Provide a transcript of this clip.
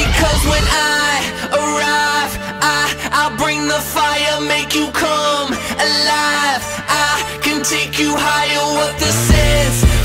Because when I arrive, I'll bring the fire, make you come alive. I can take you higher, what the sense?